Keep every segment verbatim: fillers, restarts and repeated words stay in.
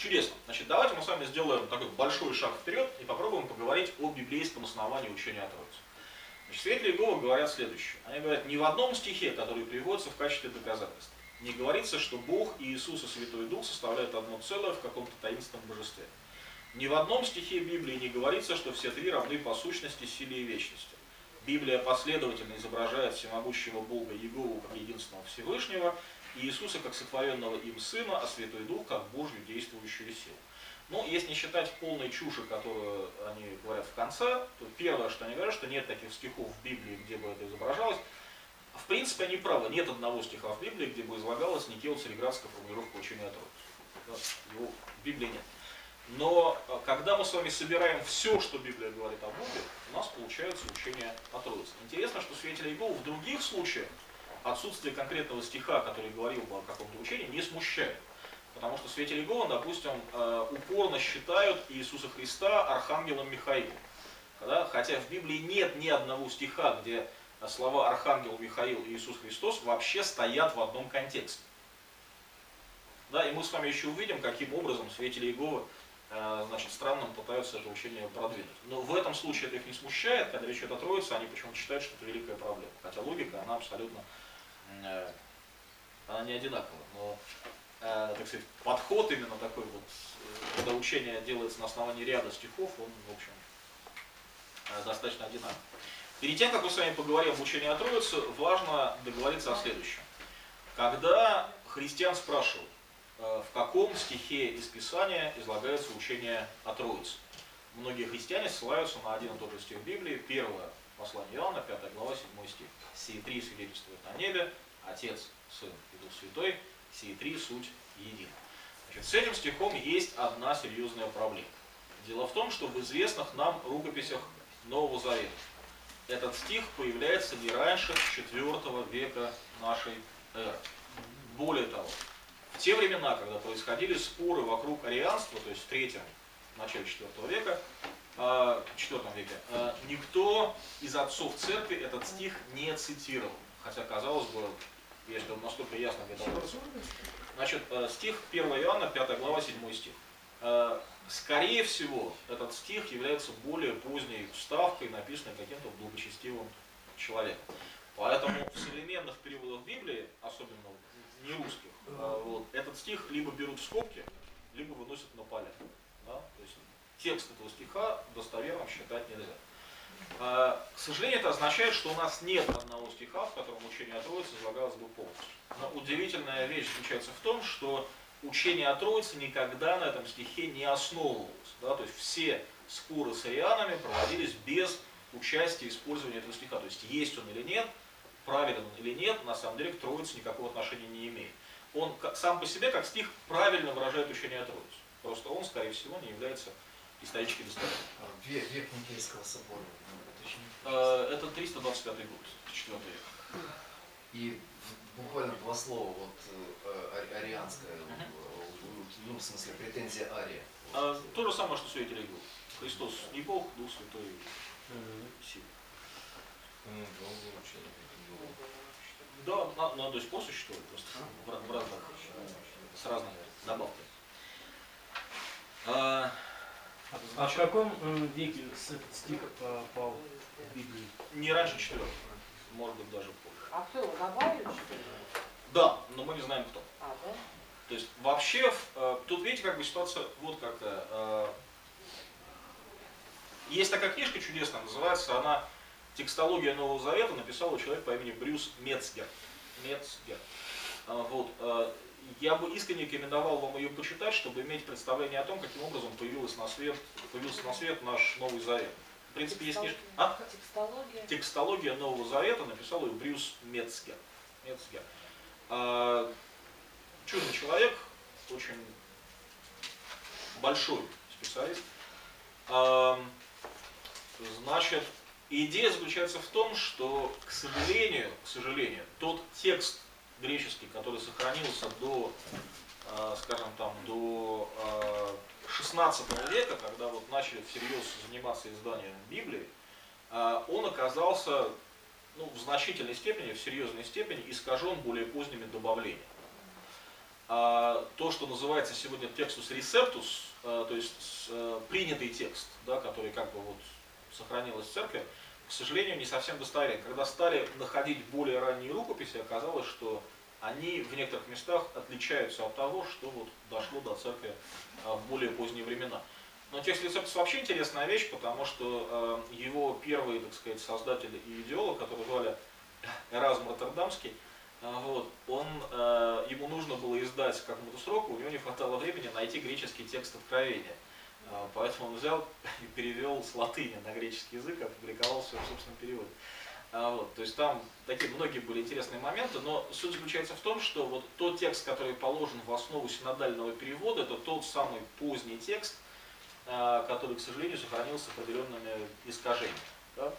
Чудесно. Значит, давайте мы с вами сделаем такой большой шаг вперед и попробуем поговорить о библейском основании учения о Троице. Значит, свидетели Иеговы говорят следующее. Они говорят, ни в одном стихе, который приводится в качестве доказательства, не говорится, что Бог и Иисус и Святой Дух составляют одно целое в каком-то таинственном божестве. Ни в одном стихе Библии не говорится, что все три равны по сущности, силе и вечности. Библия последовательно изображает всемогущего Бога Иегову как единственного Всевышнего, и Иисуса как сотворенного им Сына, а Святой Дух как Божью действующую силу. Ну, если не считать полной чуши, которую они говорят в конце, то первое, что они говорят, что нет таких стихов в Библии, где бы это изображалось. В принципе, они правы. Нет одного стиха в Библии, где бы излагалась Никео-Цареградская формулировка учения о Троице. Его в Библии нет. Но когда мы с вами собираем все, что Библия говорит о Боге, у нас получается учение о Троице. Интересно, что свидетели Иеговы в других случаях отсутствие конкретного стиха, который говорил бы о каком-то учении, не смущает. Потому что свидетели Иеговы, допустим, упорно считают Иисуса Христа архангелом Михаилом. Хотя в Библии нет ни одного стиха, где слова архангел Михаил и Иисус Христос вообще стоят в одном контексте. Да, и мы с вами еще увидим, каким образом свидетели Иеговы значит, странным пытаются это учение продвинуть. Но в этом случае это их не смущает, когда речь идет о Троице, они почему-то считают, что это великая проблема. Хотя логика, она абсолютно э, она не одинакова. Но э, так сказать, подход именно такой вот, когда учение делается на основании ряда стихов, он, в общем, э, достаточно одинаков. Перед тем, как мы с вами поговорим об учении о Троице, важно договориться о следующем. Когда христиан спрашивают, в каком стихе из Писания излагается учение о Троице. Многие христиане ссылаются на один и тот же стих Библии, первое послание Иоанна, пятая глава, седьмой стих. «Сии три свидетельствуют на небе, Отец, Сын и Дух Святой, сии три суть едины». Значит, с этим стихом есть одна серьезная проблема. Дело в том, что в известных нам рукописях Нового Завета этот стих появляется не раньше четвёртого века нашей эры. Более того, в те времена, когда происходили споры вокруг арианства, то есть в третьем, начале четвёртого века, в четвёртом веке, никто из отцов церкви этот стих не цитировал. Хотя, казалось бы, если он настолько ясно где-то откроется. Значит, стих первое Иоанна, пятая глава, седьмой стих. Скорее всего, этот стих является более поздней вставкой, написанной каким-то благочестивым человеком. Поэтому в современных переводах Библии, особенно не русских, вот, этот стих либо берут в скобки, либо выносят на поля. Да? То есть текст этого стиха достоверным считать нельзя. К сожалению, это означает, что у нас нет одного стиха, в котором учение о Троице излагалось бы полностью. Но удивительная вещь заключается в том, что учение о Троице никогда на этом стихе не основывалось. Да? То есть все споры с арианами проводились без участия и использования этого стиха. То есть есть он или нет, праведен он или нет, на самом деле к Троице никакого отношения не имеет. Он сам по себе, как стих, правильно выражает учение о Троице. Просто он, скорее всего, не является исторически достоверным. Век, век Никейского собора. Это триста двадцать пятый год, четвёртый век. И буквально два слова, вот арианская, ну, в смысле, претензия Ария. А, то же самое, что свидетели Иеговы. Христос не Бог, Дух Святой сила. Да, на, на до сих пор существует, просто в, в разных, с разными добавками. А, а в каком веке стих попал в Библию? Не раньше четвёртого, может быть даже позже. А кто его добавил, что ли? Да, но мы не знаем кто. А, да? То есть вообще, тут видите, как бы ситуация вот какая. Есть такая книжка чудесная, называется она «Текстология Нового Завета», написал человек по имени Брюс Мецгер. Мецгер. Вот. Я бы искренне рекомендовал вам ее почитать, чтобы иметь представление о том, каким образом появился на свет, появился на свет наш Новый Завет. В принципе, есть книжка. А? Текстология. Текстология Нового Завета, написал ее Брюс Мецгер. Мецгер. А, чудный человек, очень большой специалист. А, значит, идея заключается в том, что, к сожалению, к сожалению, тот текст греческий, который сохранился до, э, скажем там, до э, шестнадцатого века, когда вот начали всерьез заниматься изданием Библии, э, он оказался, ну, в значительной степени, в серьезной степени искажен более поздними добавлениями. а, то, что называется сегодня текстус ресептус, а, то есть а, принятый текст, да, который как бы вот сохранилась в церкви, к сожалению, не совсем достоверен. Когда стали находить более ранние рукописи, оказалось, что они в некоторых местах отличаются от того, что вот дошло до церкви а, в более поздние времена. Но текст рецептус вообще интересная вещь, потому что э, его первый, так сказать, создатель и идеолог, который звали Эразм Роттердамский, э, вот, он, э, ему нужно было издать к какому-то сроку, у него не хватало времени найти греческий текст Откровения. Э, поэтому он взял и перевел с латыни на греческий язык, опубликовал все в собственном переводе. Э, вот, то есть там такие многие были интересные моменты, но суть заключается в том, что вот тот текст, который положен в основу синодального перевода, это тот самый поздний текст, который, к сожалению, сохранился с определенными искажениями. Да?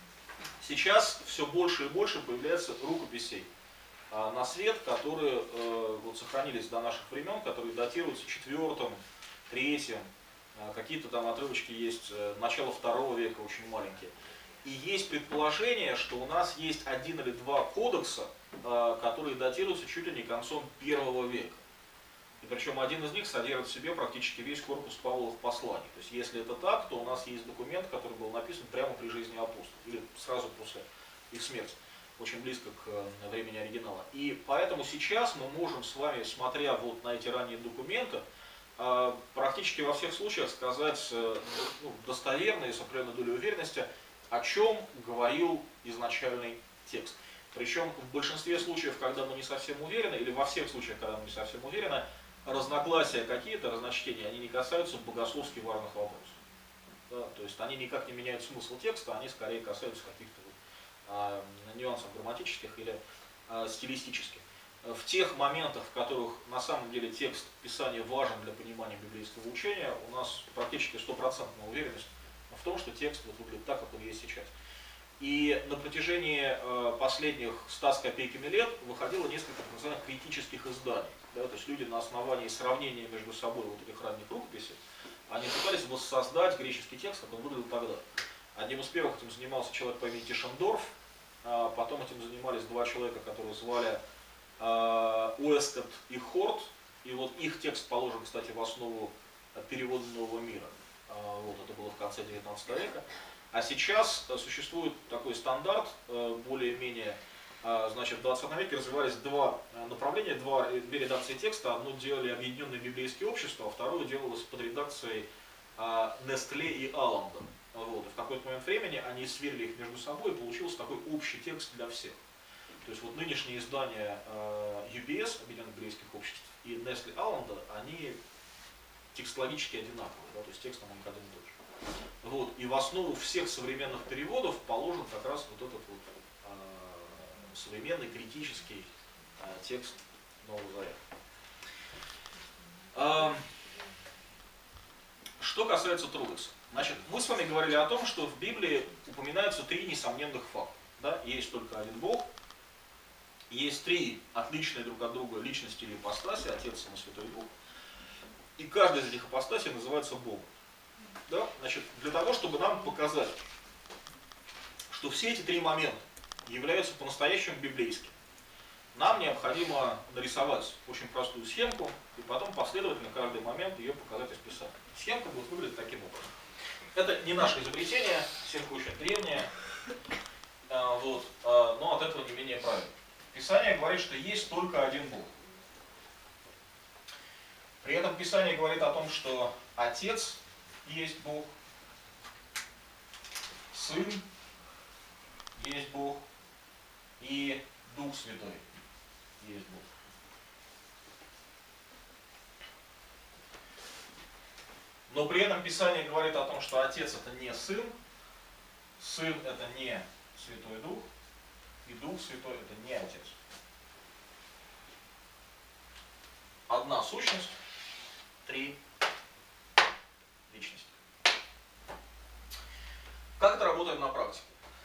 Сейчас все больше и больше появляется рукописей а, на свет, которые э, вот, сохранились до наших времен, которые датируются четвертым, третьим, а, какие-то там отрывочки есть, э, начало второго века, очень маленькие. И есть предположение, что у нас есть один или два кодекса, э, которые датируются чуть ли не концом первого века. И причем один из них содержит в себе практически весь корпус Павловых посланий. То есть если это так, то у нас есть документ, который был написан прямо при жизни апостолов, или сразу после их смерти, очень близко к времени оригинала. И поэтому сейчас мы можем с вами, смотря вот на эти ранние документы, практически во всех случаях сказать ну, достоверно и с определенной долей уверенности, о чем говорил изначальный текст. Причем в большинстве случаев, когда мы не совсем уверены, или во всех случаях, когда мы не совсем уверены, разногласия какие-то, разночтения, они не касаются богословски важных вопросов. Да, то есть они никак не меняют смысл текста, они скорее касаются каких-то вот, а, нюансов грамматических или а, стилистических. В тех моментах, в которых на самом деле текст Писания важен для понимания библейского учения, у нас практически стопроцентная уверенность в том, что текст вот выглядит так, как он есть сейчас. И на протяжении э, последних ста с копейками лет выходило несколько так называемых критических изданий. Да, то есть люди на основании сравнения между собой вот этих ранних рукописей, они пытались воссоздать греческий текст, как он выглядел тогда. Одним из первых этим занимался человек по имени Тишендорф, а потом этим занимались два человека, которые звали э, Уэскотт и Хорт, и вот их текст положен, кстати, в основу перевода Нового мира. А, вот это было в конце девятнадцатого века. А сейчас существует такой стандарт, более-менее, значит, в двадцатом веке развивались два направления, два, две редакции текста. Одно делали Объединенные библейские общества, а второе делалось под редакцией Нестле и Алланда. Вот. И в какой-то момент времени они сверили их между собой, и получился такой общий текст для всех. То есть вот нынешние издания ю би эс, Объединенных библейских обществ, и Нестле Алланда, они текстологически одинаковые, да, то есть текстом они один и тот же. Вот. И в основу всех современных переводов положен как раз вот этот вот, э, современный критический э, текст Нового Завета. Э, что касается Трудекса. Значит, мы с вами говорили о том, что в Библии упоминаются три несомненных факта. Да? Есть только один Бог, есть три отличные друг от друга личности или ипостаси, Отец, Сын и Святой Дух. И каждая из этих ипостасей называется Богом. Да? Значит, для того, чтобы нам показать, что все эти три момента являются по-настоящему библейскими, нам необходимо нарисовать очень простую схемку и потом последовательно каждый момент ее показать из Писания. Схемка будет выглядеть таким образом. Это не наше изобретение, схемка очень древняя, вот, но от этого не менее правильно. Писание говорит, что есть только один Бог. При этом Писание говорит о том, что Отец есть Бог, Сын есть Бог и Дух Святой есть Бог. Но при этом Писание говорит о том, что Отец это не Сын, Сын это не Святой Дух, и Дух Святой это не Отец. Одна сущность, три личности. Как это работает на практике?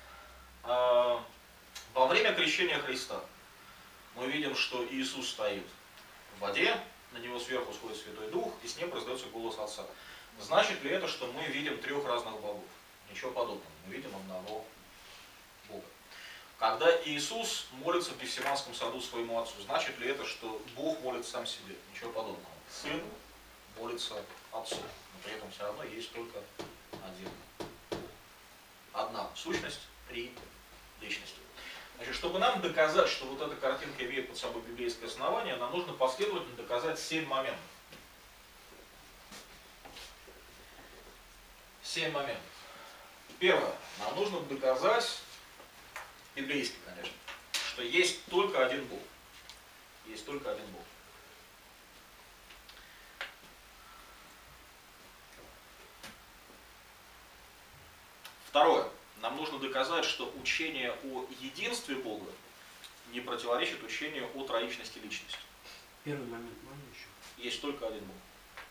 Во время крещения Христа мы видим, что Иисус стоит в воде, на него сверху сходит Святой Дух, и с ним раздается голос Отца. Значит ли это, что мы видим трех разных богов? Ничего подобного. Мы видим одного Бога. Когда Иисус молится в Гефсиманском саду своему отцу, значит ли это, что Бог молится сам себе? Ничего подобного. Сын молится отцу, но при этом все равно есть только один. Одна сущность, три личности. Значит, чтобы нам доказать, что вот эта картинка имеет под собой библейское основание, нам нужно последовательно доказать семь моментов. Семь моментов. Первое. Нам нужно доказать, библейски, конечно, что есть только один Бог. Есть только один Бог. Второе. Нам нужно доказать, что учение о единстве Бога не противоречит учению о троичности личности. Первый момент можно еще? Есть только один Бог.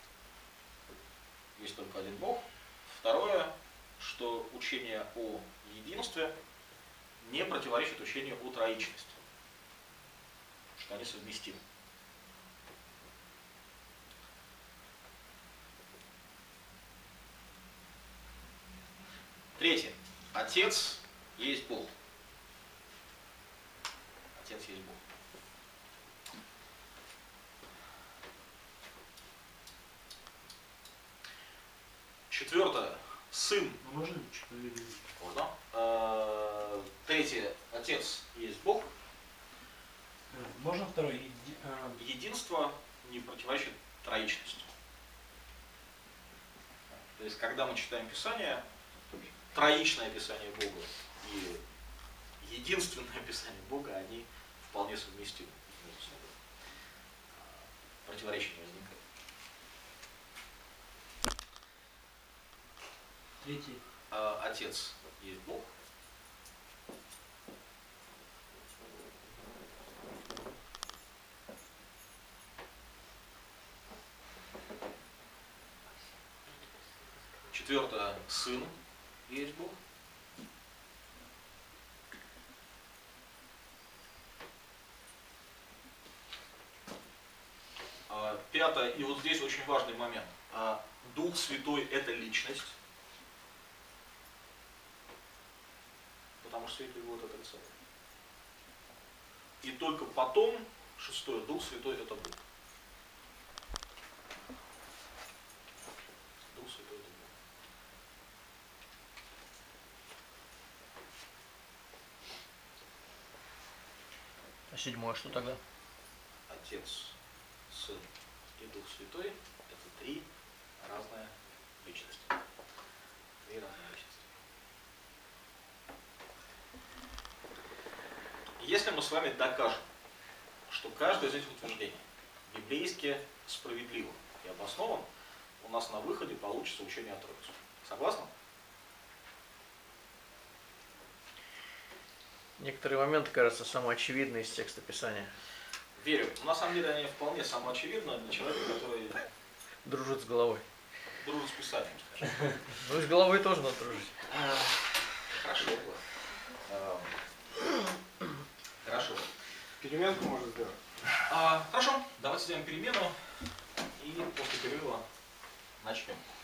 Есть только один Бог. Второе, что учение о единстве не противоречит учению о троичности. Что они совместимы. Третье. Отец есть Бог. Отец есть Бог. Четвертое. Сын. Можно чуть поведение? Можно. Э, Третье. Отец есть Бог. Можно второй? Еди- а, Единство не противоречит троичности. То есть, когда мы читаем Писание, троичное описание Бога и единственное описание Бога, они вполне совместимы между собой. Противоречия не возникает. Третий. А, Отец есть Бог. Четвертое. Сын есть Бог. А, Пятое. И вот здесь очень важный момент. А, Дух Святой – это личность. Потому что Святой будет отрицать. И только потом, шестое, Дух Святой – это Бог. Дух Святой – это Бог. А седьмое что тогда? Отец, Сын и Дух Святой – это три разные личности. Три разные личности. Если мы с вами докажем, что каждое из этих утверждений библейски справедливо и обоснован, у нас на выходе получится учение о Троице. Согласны? Некоторые моменты кажутся самоочевидны из текста Писания. Верю. Но на самом деле они вполне самоочевидны для человека, который Дружит с головой. дружит с Писанием, скажем. Ну и с головой тоже надо дружить. Хорошо было. Хорошо. Переменку можно сделать. А, хорошо, давайте сделаем перемену и после перерыва начнем.